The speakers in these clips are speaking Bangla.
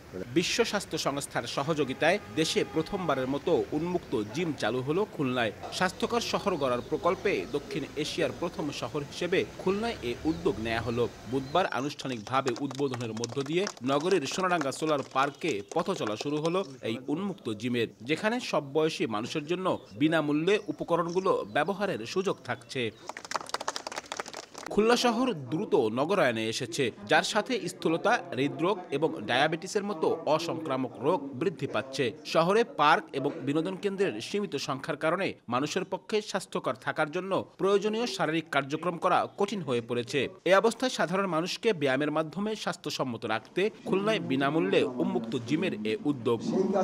বিশ্ব স্বাস্থ্য সংস্থার সহযোগিতায় দেশে প্রথমবারের মতো উন্মুক্ত জিম চালু হলো খুলনায়। স্বাস্থ্যকর শহর গড়ার প্রকল্পে দক্ষিণ এশিয়ার প্রথম শহর হিসেবে খুলনায় এ উদ্যোগ নেওয়া হলো। বুধবার আনুষ্ঠানিকভাবে উদ্বোধনের মধ্য দিয়ে নগরীর সোনাডাঙ্গা সোলার পার্কে পথ চলা শুরু হলো এই উন্মুক্ত জিমের, যেখানে সব বয়সী মানুষের জন্য বিনামূল্যে উপকরণগুলো ব্যবহারের সুযোগ থাকছে। খুলনা শহর দ্রুত নগরায়নে এসেছে, যার সাথে স্থূলতা, হৃদরোগ এবং ডায়াবেটিসের মতো অসংক্রামক রোগ বৃদ্ধি পাচ্ছে। শহরে পার্ক এবং বিনোদন কেন্দ্রের সীমিত সংখ্যার কারণে মানুষের পক্ষে স্বাস্থ্যকর থাকার জন্য প্রয়োজনীয় শারীরিক কার্যক্রম করা কঠিন হয়ে পড়েছে। এই অবস্থায় সাধারণ মানুষকে ব্যায়ামের মাধ্যমে স্বাস্থ্যসম্মত রাখতে খুলনায় বিনামূল্যে উন্মুক্ত জিমের এ উদ্যোগ।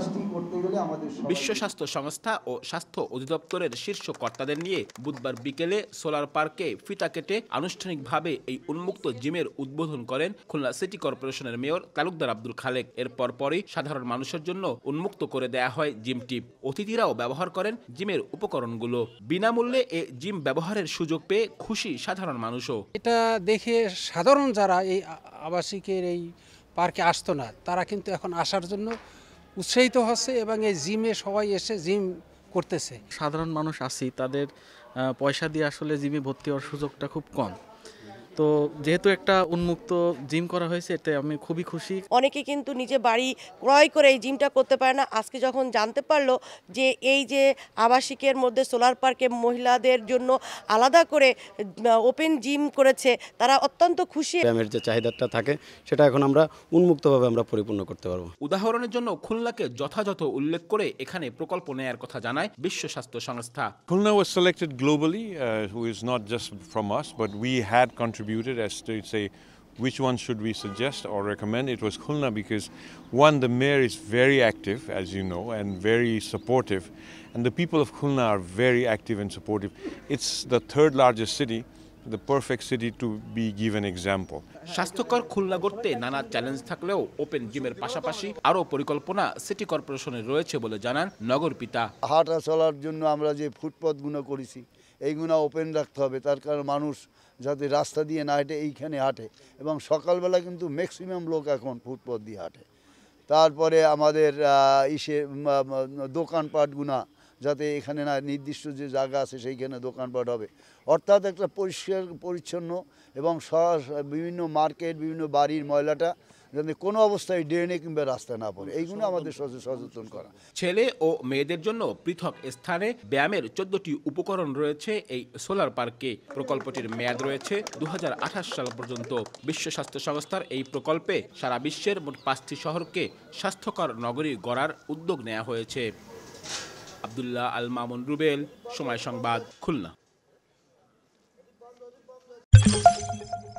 বিশ্ব স্বাস্থ্য সংস্থা ও স্বাস্থ্য অধিদপ্তরের শীর্ষ কর্তাদের নিয়ে বুধবার বিকেলে সোলার পার্কে ফিতা কেটে আনুষ্ঠানিকভাবে এই উন্মুক্ত জিমের উদ্বোধন করেন খুলনা সিটি কর্পোরেশনের মেয়র তালুকদার আব্দুল খালেক। এর পরপরই সাধারণ মানুষের জন্য উন্মুক্ত করে দেয়া হয় জিমটি। অতিথিরাও ব্যবহার করেন জিমের উপকরণগুলো। বিনামূল্যে এ জিম ব্যবহারের সুযোগ পেয়ে খুশি সাধারণ মানুষও। এটা দেখে সাধারণ যারা এই আবাসিকের এই পার্কে আসতো না, তারা কিন্তু এখন আসার জন্য উৎসাহিত হচ্ছে এবং এই জিমে সবাই এসে জিম করতেছে। সাধারণ মানুষ আসি, তাদের পয়সা দিয়ে আসলে জিমে ভর্তি হওয়ার সুযোগটা খুব কম। তো যেহেতু একটা উন্মুক্ত জিম করা হয়েছে, এতে আমি খুবই খুশি। অনেকে কিন্তু নিজে বাড়ি ক্রয় করে এই জিমটা করতে পারে না। আজকে যখন জানতে পারলো যে এই যে আবাসিকের মধ্যে সোলার পার্কে মহিলাদের জন্য আলাদা করে ওপেন জিম করেছে, তারা অত্যন্ত খুশি। ব্যায়ামের যে চাহিদাটা থাকে সেটা এখন আমরা উন্মুক্তভাবে আমরা পরিপূর্ণ করতে পারবো। উদাহরণের জন্য খুলনাকে যথাযথ উল্লেখ করে এখানে প্রকল্প নেয়ার কথা জানায় বিশ্ব স্বাস্থ্য সংস্থা। Khulna was selected globally, who is not just from us, but we had contributed as to say which one should we suggest or recommend. It was Khulna because one, the mayor is very active, as you know, and very supportive, and the people of Khulna are very active and supportive. It's the third largest city, the perfect city to be given example. স্বাস্থ্যকর খুলনা গড়তে নানা চ্যালেঞ্জ থাকলেও ওপেন জিমের পাশাপাশি আরও পরিকল্পনা সিটি কর্পোরেশনের রয়েছে বলে জানান নগর পিতা। হাঁটা চলার জন্য আমরা যে ফুটপাথগুলো করেছি এইগুলো ওপেন রাখতে হবে, তার কারণ মানুষ যাতে রাস্তা দিয়ে না হেঁটে এইখানে হাঁটে, এবং সকালবেলা কিন্তু ম্যাক্সিমাম লোক এখন ফুটপাথ দিয়ে হাঁটে। তারপরে আমাদের দোকানপাটগুনা যাতে এখানে না, নির্দিষ্ট যে জায়গা আছে সেইখানে দোকানপাট হবে, অর্থাৎ একটা পরিষ্কার পরিচ্ছন্ন এবং বিভিন্ন মার্কেট, বিভিন্ন বাড়ির ময়লাটা যাতে কোনো অবস্থায় ড্রেনে কিংবা রাস্তায় না পড়ে, এইগুলো আমাদের সচেতন করা। ছেলে ও মেয়েদের জন্য পৃথক স্থানে ব্যায়ামের 14টি উপকরণ রয়েছে এই সোলার পার্কে। প্রকল্পটির মেয়াদ রয়েছে 2028 সাল পর্যন্ত। বিশ্ব স্বাস্থ্য সংস্থার এই প্রকল্পে সারা বিশ্বের মোট 5টি শহরকে স্বাস্থ্যকর নগরী গড়ার উদ্যোগ নেওয়া হয়েছে। আব্দুল্লাহ আল মামুন রুবেল, সময় সংবাদ, খুলনা।